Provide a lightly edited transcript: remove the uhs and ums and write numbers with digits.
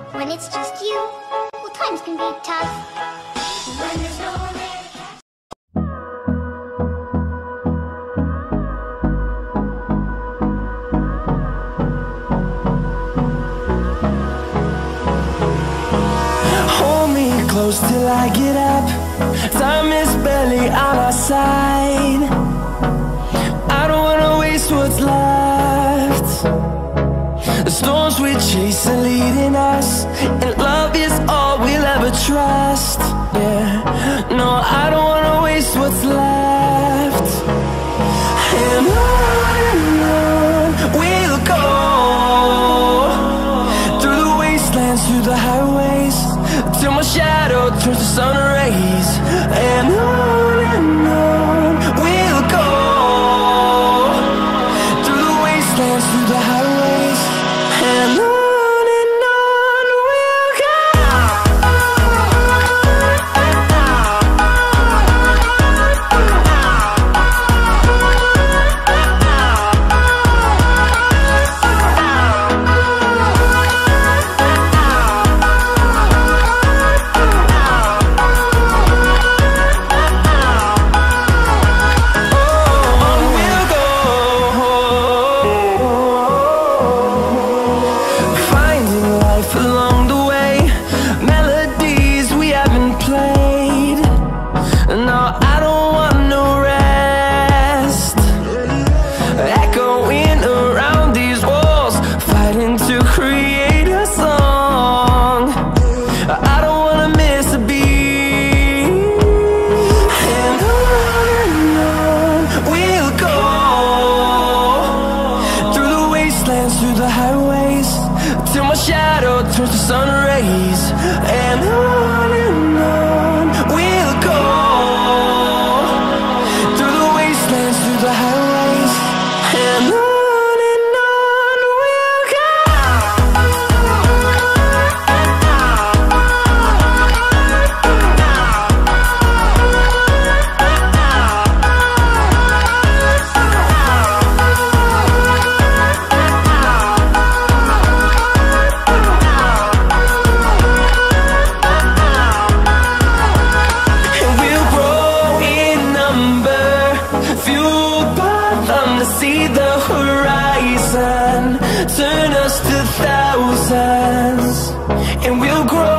When it's just you, well, times can be tough. When there's no one there to catch. Hold me close till I get up. Time is barely on our side. I don't wanna waste what's left. The storms we chase are leading us, and love is all we'll ever trust. Yeah, no, I don't wanna waste what's left. And on we'll go, through the wastelands, through the highways, till my shadow turns to sun rays. And on we'll go, through the wastelands, through the highways, and on we'll go. Along the way, melodies we haven't played. No, I don't want no rest. Echoing around these walls, fighting to create a song. I don't wanna miss a beat. And on we'll go, through the wastelands, through the highways, till my shadow turns to sun rays. And on we'll go, through the wastelands, through the highways, and on we'll go. See the horizon, turn us to thousands, and we'll grow.